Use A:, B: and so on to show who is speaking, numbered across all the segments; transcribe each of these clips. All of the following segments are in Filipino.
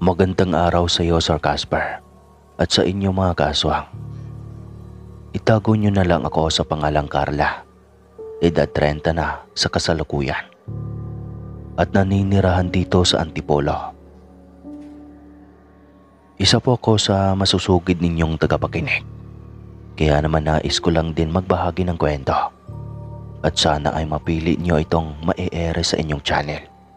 A: Magandang araw sa iyo, Sir Casper, at sa inyo mga kaaswang. Itago niyo na lang ako sa pangalang Carla, edad 30 na sa kasalukuyan, at naninirahan dito sa Antipolo. Isa po ako sa masusugid ninyong tagapakinig, kaya naman nais ko lang din magbahagi ng kwento, at sana ay mapili niyo itong mae-ere sa inyong channel.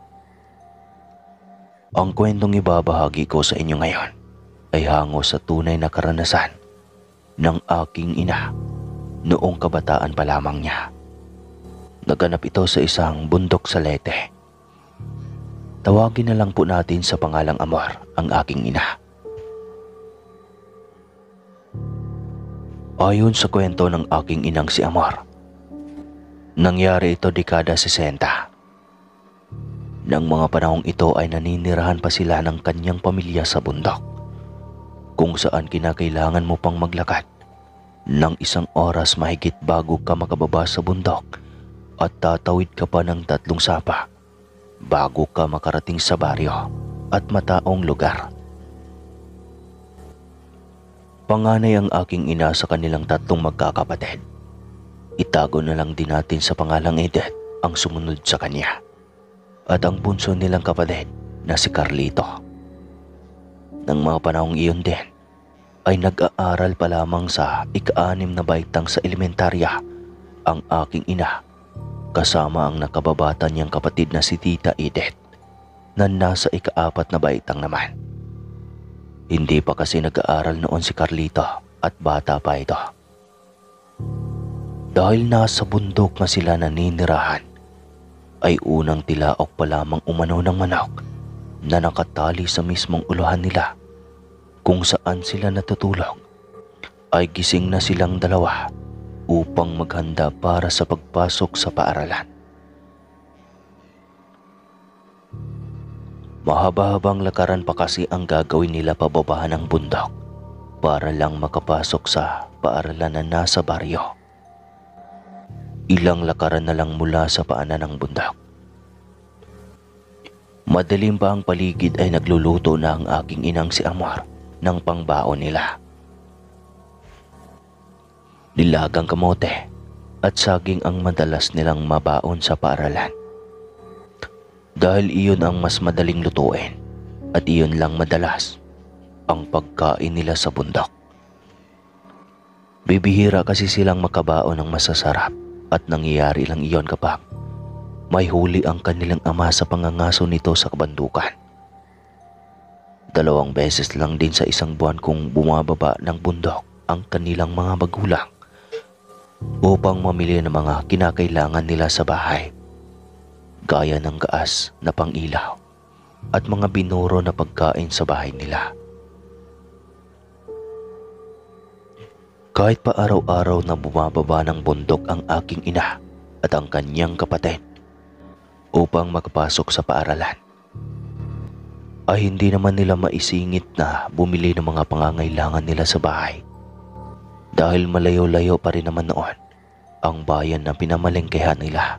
A: Ang kwentong ibabahagi ko sa inyo ngayon ay hango sa tunay na karanasan ng aking ina noong kabataan pa lamang niya. Naganap ito sa isang bundok sa Leyte. Tawagin na lang po natin sa pangalang Amor ang aking ina. Ayon sa kwento ng aking inang si Amor, nangyari ito dekada 60. Nang mga panahong ito ay naninirahan pa sila ng kanyang pamilya sa bundok, kung saan kinakailangan mo pang maglakad ng 1 oras mahigit bago ka makababa sa bundok at tatawid ka pa ng 3 sapa bago ka makarating sa baryo at mataong lugar. Panganay ang aking ina sa kanilang 3 magkakapatid. Itago na lang din natin sa pangalang Edith ang sumunod sa kanya, at ang bunso nilang kapatid na si Carlito. Nang mga panahong iyon din ay nag-aaral pa lamang sa ika-6 na baitang sa elementarya ang aking ina, kasama ang nakababata niyang kapatid na si Tita Edith na nasa ika-4 na baitang naman. Hindi pa kasi nag-aaral noon si Carlito at bata pa ito. Dahil nasa bundok na sila naninirahan, ay unang tilaok pa lamang umano ng manok na nakatali sa mismong uluhan nila kung saan sila natutulog, ay gising na silang dalawa upang maghanda para sa pagpasok sa paaralan. Mahaba-habang lakaran pa kasi ang gagawin nila pababa ng bundok para lang makapasok sa paaralan na nasa baryo. Ilang lakaran na lang mula sa paanan ng bundok. Madilim pa ang paligid ay nagluluto na ang aking inang si Amor ng pangbaon nila. Nilagang kamote at saging ang madalas nilang mabaon sa paaralan. Dahil iyon ang mas madaling lutuin at iyon lang madalas ang pagkain nila sa bundok. Bibihira kasi silang makabaon ng masasarap, at nangyayari lang iyon kapag may huli ang kanilang ama sa pangangaso nito sa kabandukan. 2 beses lang din sa 1 buwan kung bumababa ng bundok ang kanilang mga magulang upang mamili ng mga kinakailangan nila sa bahay, gaya ng gaas na pang-ilaw at mga binuro na pagkain sa bahay nila. Kahit pa araw-araw na bumababa ng bundok ang aking ina at ang kanyang kapatid upang makapasok sa paaralan, ay hindi naman nila maisingit na bumili ng mga pangangailangan nila sa bahay, dahil malayo-layo pa rin naman noon ang bayan na pinamalengkehan nila.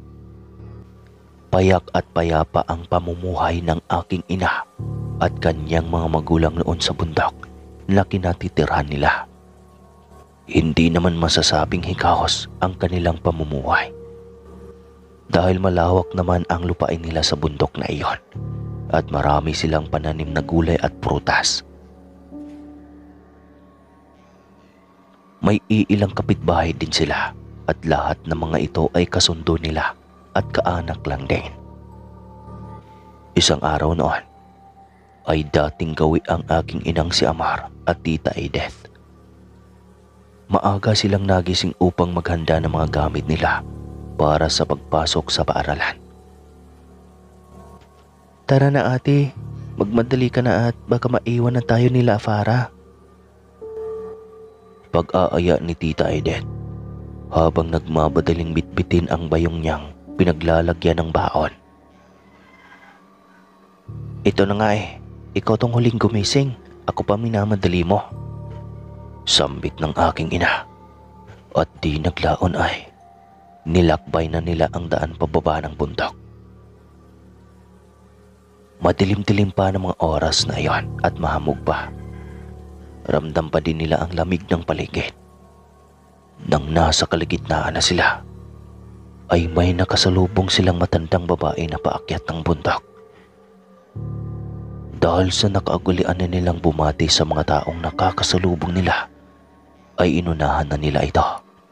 A: Payak at payapa ang pamumuhay ng aking ina at kanyang mga magulang noon sa bundok na kinatitirhan nila. Hindi naman masasabing hikahos ang kanilang pamumuhay, dahil malawak naman ang lupain nila sa bundok na iyon at marami silang pananim na gulay at prutas. May iilang kapitbahay din sila at lahat ng mga ito ay kasundo nila at kaanak lang din. Isang araw noon ay dating gawi ang aking inang si Amar at Tita Edith. Maaga silang nagising upang maghanda ng mga gamit nila para sa pagpasok sa paaralan. "Tara na ate, magmadali ka na at baka maiwan na tayo nila Farah." Pag-aaya ni Tita Edith habang nagmamadaling bitbitin ang bayong niyang pinaglalagyan ng baon. "Ito na nga ikaw tong huling gumising, ako pa minamadali mo," sambit ng aking ina, at di naglaon ay nilakbay na nila ang daan pababa ng bundok. Madilim-dilim pa ng mga oras na iyon at mahamog pa. Ramdam pa din nila ang lamig ng paligid. Nang nasa kalagitnaan na sila, ay may nakasalubong silang matandang babae na paakyat ng bundok. Dahil sa nakaagulian na nilang bumati sa mga taong nakakasalubong nila, ay inunahan na nila ito.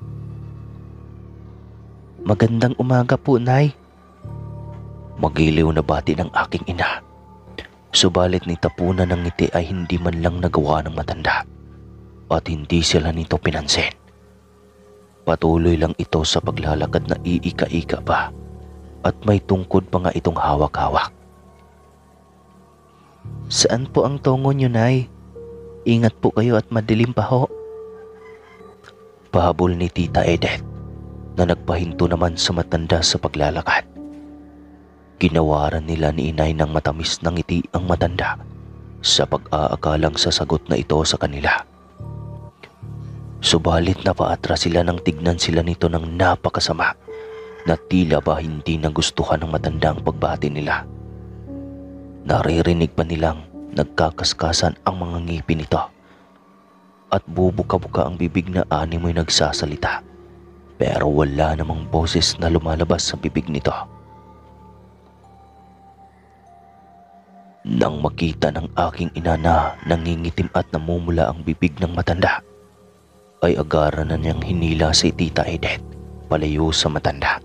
A: "Magandang umaga po, Nay." Magiliw na bati ng aking ina. Subalit ni tapunan ng ngiti ay hindi man lang nagawa ng matanda at hindi sila nito pinansin. Patuloy lang ito sa paglalakad na iika-ika pa at may tungkod pa nga itong hawak-hawak. "Saan po ang tungo niyo, Nay? Ingat po kayo at madilim pa ho." Pahabol ni Tita Edeth na nagpahinto naman sa matanda sa paglalakad. Ginawaran nila ni inay ng matamis na ngiti ang matanda sa pag-aakalang sasagot na ito sa kanila. Subalit napaatras sila nang tignan sila nito ng napakasama na tila ba hindi nagustuhan ng matanda ang pagbati nila. Naririnig pa nilang nagkakaskasan ang mga ngipin nito at bubuka-buka ang bibig na animoy nagsasalita, pero wala namang boses na lumalabas sa bibig nito. Nang makita ng aking ina na nangingitim at namumula ang bibig ng matanda, ay agaran na niyang hinila si Tita Edeth palayo sa matanda.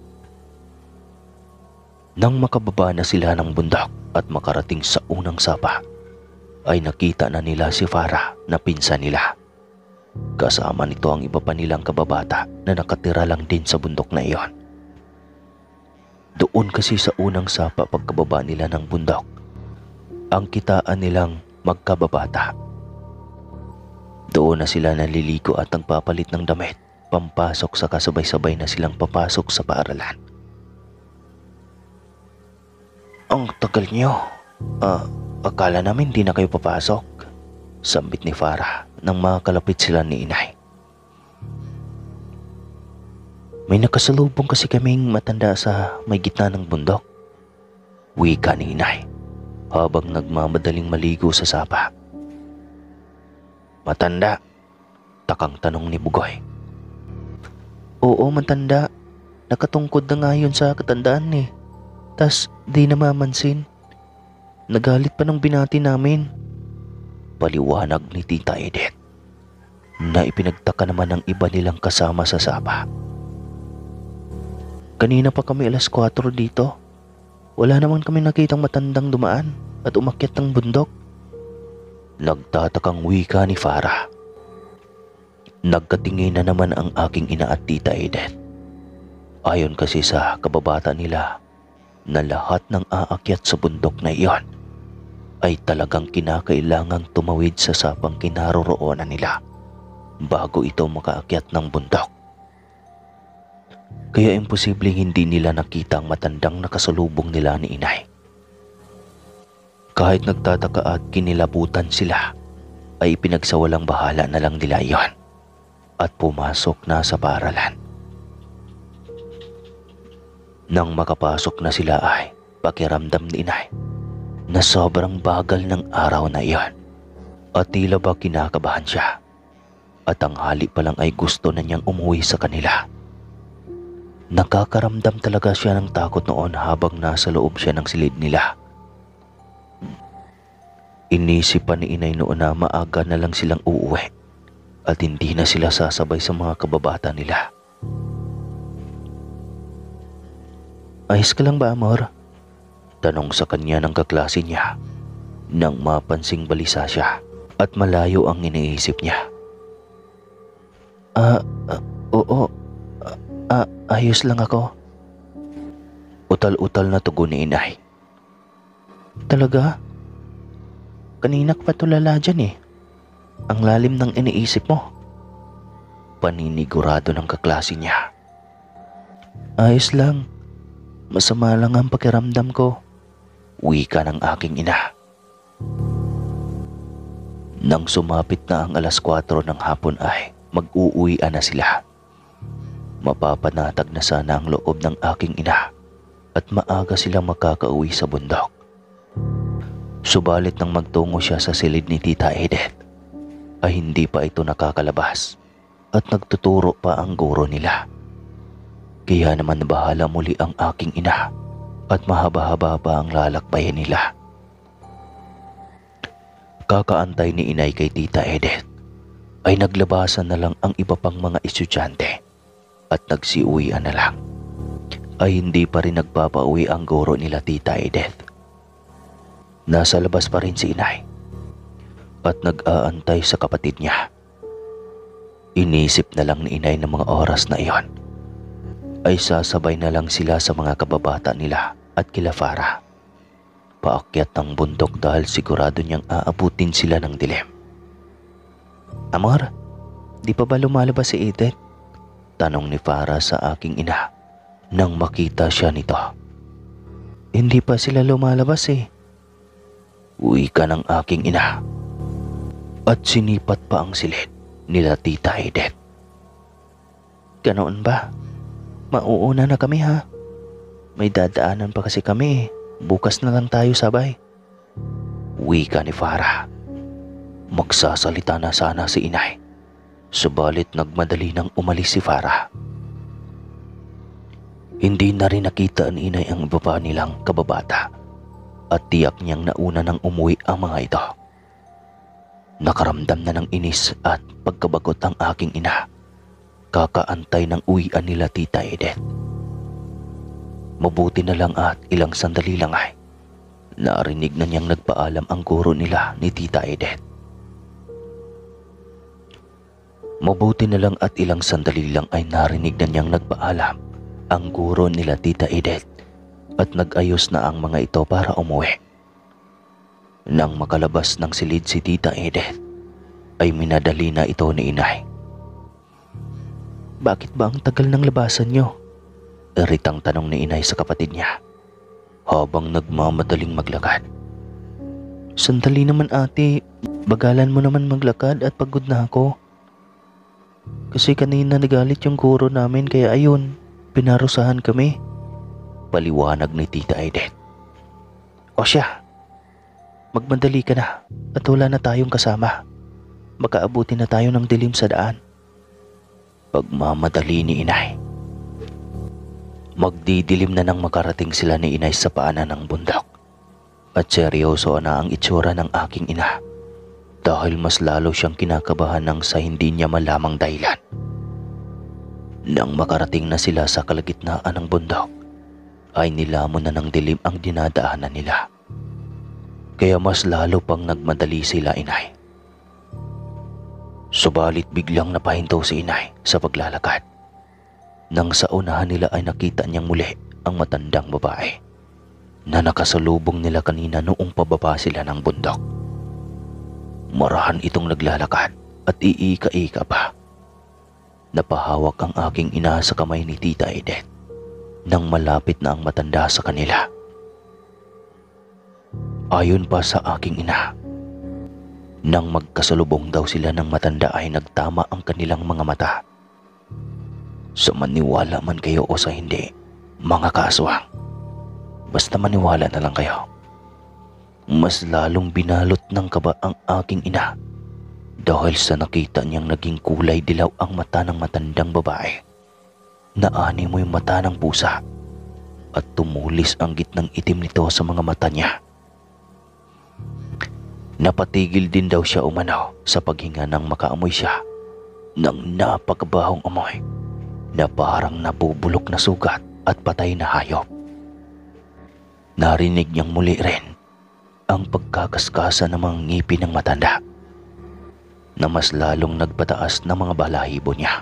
A: Nang makababa na sila ng bundok at makarating sa unang sapa, ay nakita na nila si Farah na pinsan nila. Kasama nito ang iba pa nilang kababata na nakatira lang din sa bundok na iyon. Doon kasi sa unang sapa pagkababa nila ng bundok, ang kitaan nilang magkababata. Doon na sila naliligo at nagpapalit ng damit, pampasok sa kasabay-sabay na silang papasok sa paaralan. "Ang tagal niyo. Akala namin di na kayo papasok," sambit ni Farah nang makakalapit sila ni inay. "May nakasalubong kasi kaming matanda sa may gitna ng bundok," wika ni inay habang nagmamadaling maligo sa sapa. "Matanda?" takang tanong ni Bugoy. "Oo, matanda. Nakatungkod na nga yun sa katandaan eh. Tas di namamansin. Nagalit pa ng binati namin," paliwanag ni Tita Edeth, na ipinagtaka naman ng iba nilang kasama sa sapa. "Kanina pa kami 4:00 dito. Wala naman kami nakitang matandang dumaan at umakyat ng bundok," nagtatakang wika ni Farah. Nagkatingin na naman ang aking ina at Tita Edeth. Ayon kasi sa kababata nila na lahat ng aakyat sa bundok na iyon ay talagang kinakailangang tumawid sa sapang kinaroroonan nila bago ito makaakyat ng bundok. Kaya imposibleng hindi nila nakita ang matandang nakasalubong nila ni inay. Kahit nagtataka at kinilabutan sila, ay pinagsawalang bahala na lang nila iyon at pumasok na sa paaralan. Nang makapasok na sila ay pakiramdam ni inay na sobrang bagal ng araw na iyon at tila ba kinakabahan siya at tanghali pa lang ay gusto na niyang umuwi sa kanila. Nakakaramdam talaga siya ng takot noon habang nasa loob siya ng silid nila. Inisip pa ni inay noon na maaga na lang silang uuwi at hindi na sila sasabay sa mga kababata nila. "Ayos ka lang ba, amor?" tanong sa kanya ng kaklase niya nang mapansing balisa siya at malayo ang iniisip niya. Oo. Ayos lang ako." Utal-utal na tugon ni inay. "Talaga? Kanina ka pa tulala dyan eh. Ang lalim ng iniisip mo." Paninigurado ng kaklase niya. "Ayos lang. Masama lang ang pakiramdam ko," wika ng aking ina. Nang sumapit na ang 4:00 ng hapon ay mag-uuwian na sila. Mapapanatag na sana ang loob ng aking ina at maaga silang makakauwi sa bundok. Subalit nang magtungo siya sa silid ni Tita Edith, ay hindi pa ito nakakalabas at nagtuturo pa ang guro nila. Kaya naman bahala muli ang aking ina at mahaba-haba pa ang lalakbayan nila. Kakaantay ni inay kay Tita Edith ay naglabasan na lang ang iba pang mga estudyante at nagsiuwian na lang. Ay hindi pa rin nagpapauwi ang guro nila Tita Edith. Nasa labas pa rin si inay at nag-aantay sa kapatid niya. Inisip na lang ni inay ng mga oras na iyon ay sasabay na lang sila sa mga kababata nila at kila Farah. Paakyat ng bundok dahil sigurado niyang aabutin sila ng dilim. "Amor, di pa ba lumalabas si Edith?" Tanong ni Farah sa aking ina nang makita siya nito. "Hindi pa sila lumalabas eh." Uwi ka ng aking ina. At sinipat pa ang silid nila Tita Edith. "Ganoon ba? Mauuna na kami ha. May dadaanan pa kasi kami. Bukas na lang tayo sabay." Wika ni Farah. Magsasalita na sana si inay, subalit nagmadali nang umalis si Farah. Hindi na rin nakita ni inay ang iba pa nilang kababata at tiyak niyang nauna nang umuwi ang mga ito. Nakaramdam na ng inis at pagkabagot ang aking ina. Kakaantay ng uwian nila Tita Edith. Mabuti na lang at ilang sandali lang ay narinig na niyang nagpaalam ang guro nila ni Tita Edith. Mabuti na lang at ilang sandali lang ay narinig na niyang nagpaalam ang guro nila Tita Edith at nag-ayos na ang mga ito para umuwi. Nang makalabas ng silid si Tita Edith, ay minadali na ito ni inay. "Bakit ba ang tagal ng labasan niyo?" Iritang tanong ni inay sa kapatid niya habang nagmamadaling maglakad. "Sandali naman ate, bagalan mo naman maglakad at pagod na ako. Kasi kanina nagalit yung guro namin kaya ayun, pinarusahan kami." Paliwanag ni Tita Edith. "O siya, magmadali ka na at wala na tayong kasama. Makaabuti na tayo ng dilim sa daan." Pagmamadali ni inay. Magdidilim na nang makarating sila ni inay sa paanan ng bundok. At seryoso na ang itsura ng aking ina dahil mas lalo siyang kinakabahan nang sa hindi niya malamang dahilan. Nang makarating na sila sa kalagitnaan ng bundok, ay nilamon na ng dilim ang dinadaanan nila. Kaya mas lalo pang nagmadali sila inay. Subalit biglang napahinto si inay sa paglalakad. Nang sa unahan nila ay nakita niyang muli ang matandang babae na nakasalubong nila kanina noong pababa sila ng bundok. Marahan itong naglalakad at iika-ika pa. Napahawak ang aking ina sa kamay ni Tita Edith nang malapit na ang matanda sa kanila. Ayon pa sa aking ina, nang magkasalubong daw sila ng matanda ay nagtama ang kanilang mga mata. Sa maniwala man kayo o sa hindi, mga kaaswang, basta maniwala na lang kayo. Mas lalong binalot ng kaba ang aking ina dahil sa nakita niyang naging kulay dilaw ang mata ng matandang babae. Naanimoy mata ng pusa at tumulis ang gitnang itim nito sa mga mata niya. Napatigil din daw siya umano sa paghinga nang makaamoy siya ng napakabahong amoy na parang nabubulok na sugat at patay na hayop. Narinig niyang muli rin ang pagkakaskasa ng mga ngipin ng matanda na mas lalong nagpataas ng mga balahibo niya.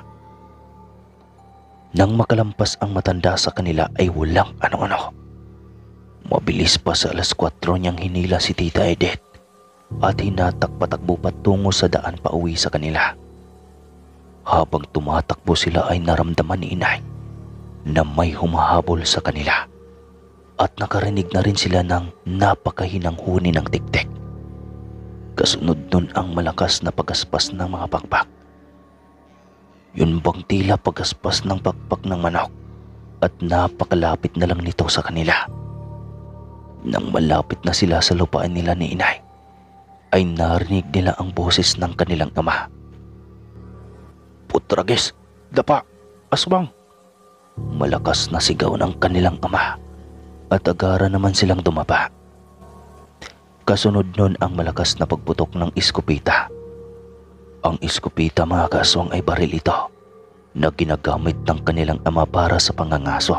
A: Nang makalampas ang matanda sa kanila ay walang ano-ano. Mabilis pa sa 4:00 niyang hinila si Tita Edith at hinatak-patakbo patungo sa daan pauwi sa kanila. Habang tumatakbo sila ay naramdaman ni inay na may humahabol sa kanila at nakarinig na rin sila ng napakahinang huni ng tiktik. Kasunod nun ang malakas na pagaspas ng mga pakpak. Yun bang tila pagaspas ng pakpak ng manok at napakalapit na lang nito sa kanila. Nang malapit na sila sa lupaan nila ni inay, ay narinig nila ang boses ng kanilang ama. "Putragis! Dapa! Aswang!" Malakas na sigaw ng kanilang ama at agara naman silang dumapa. Kasunod nun ang malakas na pagputok ng iskopita. Ang iskopita, mga kaaswang, ay baril ito na ginagamit ng kanilang ama para sa pangangaso.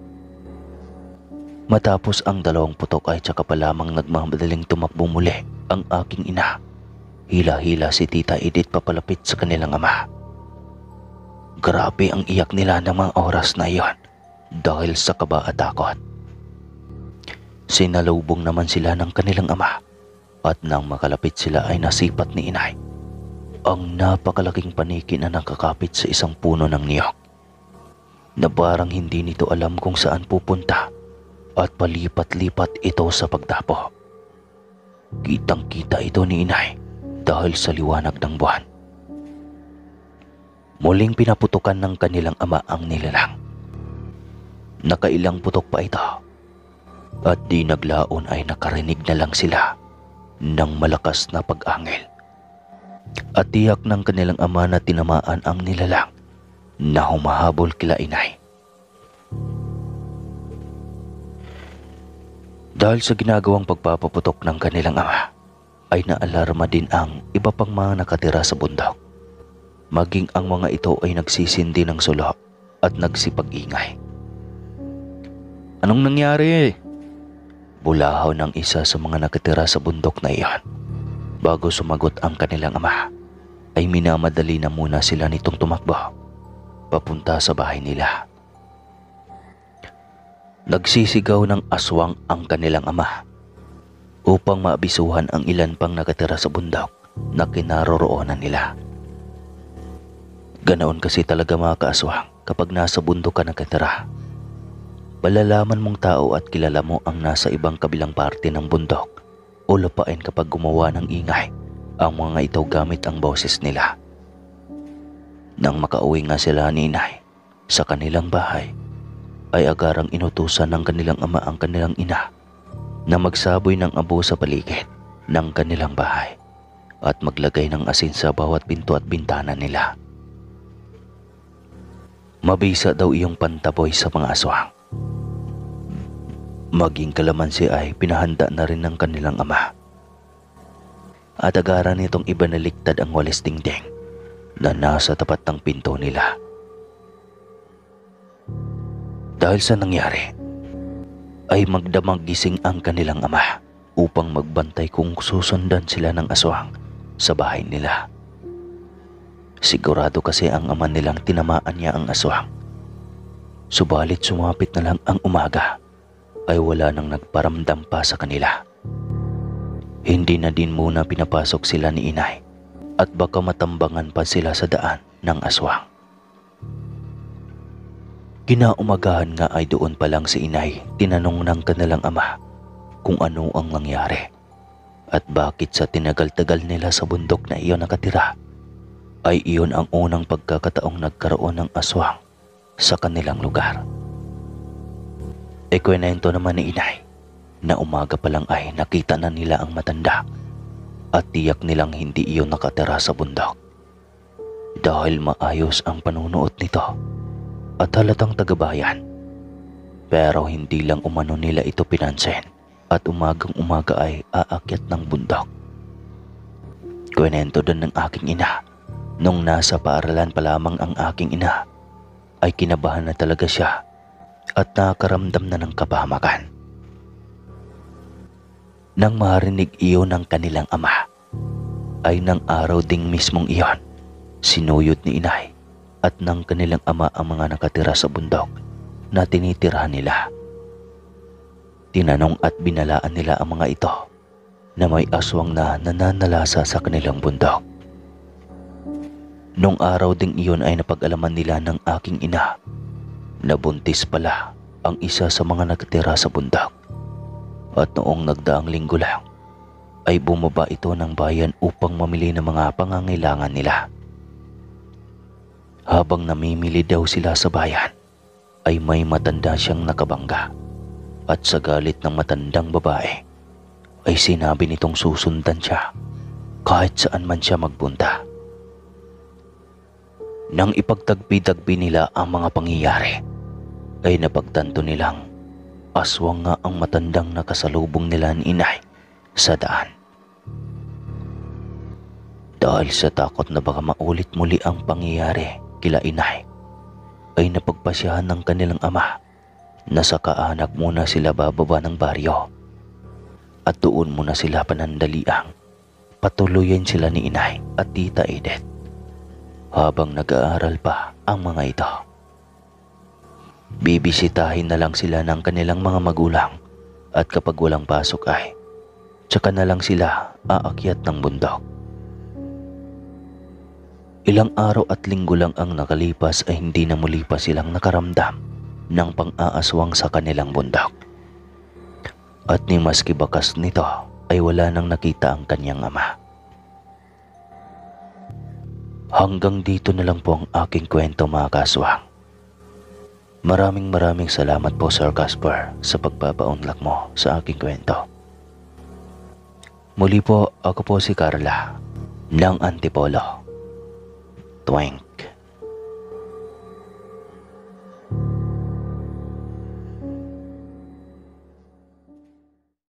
A: Matapos ang dalawang putok ay tsaka pa lamang nagmamadaling tumakbo muli ang aking ina. Hila-hila si Tita Edith papalapit sa kanilang ama. Grabe ang iyak nila ng mga oras na iyon dahil sa kaba at takot. Sinalubong naman sila ng kanilang ama at nang makalapit sila ay nasipat ni inay ang napakalaking paniki na nakakapit sa isang puno ng niyog na parang hindi nito alam kung saan pupunta at palipat-lipat ito sa pagdapo. Kitang-kita ito ni inay dahil sa liwanag ng buwan. Muling pinaputukan ng kanilang ama ang nilalang. Nakailang putok pa ito at di naglaon ay nakarinig na lang sila ng malakas na pag-angil. At tiyak ng kanilang ama na tinamaan ang nilalang na humahabol kila inay. Dahil sa ginagawang pagpapaputok ng kanilang ama, ay naalarma din ang iba pang mga nakatira sa bundok. Maging ang mga ito ay nagsisindi ng sulo at nagsipag-ingay. "Anong nangyari?" Bulahaw ng isa sa mga nakatira sa bundok na iyon. Bago sumagot ang kanilang ama, ay minamadali na muna sila nitong tumakbo papunta sa bahay nila. Nagsisigaw ng aswang ang kanilang ama upang maabisuhan ang ilan pang nakatira sa bundok na kinaroroonan nila. Ganoon kasi talaga, mga kaaswang, kapag nasa bundok ka nakatira. Malalaman mong tao at kilala mo ang nasa ibang kabilang parte ng bundok o lupain kapag gumawa ng ingay ang mga ito gamit ang boses nila. Nang makauwi nga sila ni inay sa kanilang bahay, ay agarang inutusan ng kanilang ama ang kanilang ina na magsaboy ng abo sa paligid ng kanilang bahay at maglagay ng asin sa bawat pinto at bintana nila. Mabisa daw iyong pantaboy sa mga aswang. Maging kalamansi ay pinahanda na rin ng kanilang ama. At agaran nitong ibinaliktad ang walis dingding na nasa tapat ng pinto nila. Dahil sa nangyari, ay magdamag gising ang kanilang ama upang magbantay kung susundan sila ng aswang sa bahay nila. Sigurado kasi ang ama nilang tinamaan niya ang aswang. Subalit sumapit na lang ang umaga, ay wala nang nagparamdam pa sa kanila. Hindi na din muna pinapasok sila ni inay at baka matambangan pa sila sa daan ng aswang. Kinaumagahan nga ay doon pa lang si inay tinanong ng kanilang ama kung ano ang nangyari at bakit sa tinagal-tagal nila sa bundok na iyon nakatira ay iyon ang unang pagkakataong nagkaroon ng aswang sa kanilang lugar. Ikwento naman ni inay na umaga pa lang ay nakita na nila ang matanda at tiyak nilang hindi iyon nakatira sa bundok dahil maayos ang panunuot nito at halatang tagabayan. Pero hindi lang umano nila ito pinansin at umagang umaga ay aakyat ng bundok. Kwento din ng aking ina, nung nasa paaralan pa lamang ang aking ina, ay kinabahan na talaga siya at nakakaramdam na ng kapahamakan. Nang marinig iyon ng kanilang ama, ay nang araw ding mismong iyon, sinuyod ni inay at ng kanilang ama ang mga nakatira sa bundok na tinitirahan nila. Tinanong at binalaan nila ang mga ito na may aswang na nananalasa sa kanilang bundok. Nung araw ding iyon ay napag-alaman nila ng aking ina na buntis pala ang isa sa mga nakatira sa bundok. At noong nagdaang linggo lang ay bumaba ito ng bayan upang mamili ng mga pangangailangan nila. Habang namimili daw sila sa bayan, ay may matanda siyang nakabangga At sa galit ng matandang babae ay sinabi nitong susundan siya kahit saan man siya magpunta. Nang ipagtagpi-tagpi nila ang mga pangyayari, ay napagtanto nilang aswang nga ang matandang nakasalubong nila ni inay sa daan. Dahil sa takot na baka maulit muli ang pangyayari kila inay, ay napagpasyahan ng kanilang ama na sa kaanak muna sila bababa ng baryo at doon muna sila panandaliang patuloyin sila ni inay at tita Edith habang nag-aaral pa ang mga ito. Bibisitahin na lang sila ng kanilang mga magulang at kapag walang pasok ay tsaka na lang sila aakyat ng bundok. Ilang araw at linggo lang ang nakalipas ay hindi na muli pa silang nakaramdam ng pang-aaswang sa kanilang bundok. At ni maski bakas nito ay wala nang nakita ang kanyang ama. Hanggang dito na lang po ang aking kwento mga kaswang. Maraming salamat po Sir Casper sa pagpapaunlak mo sa aking kwento. Muli po ako po si Carla ng Antipolo. Twink.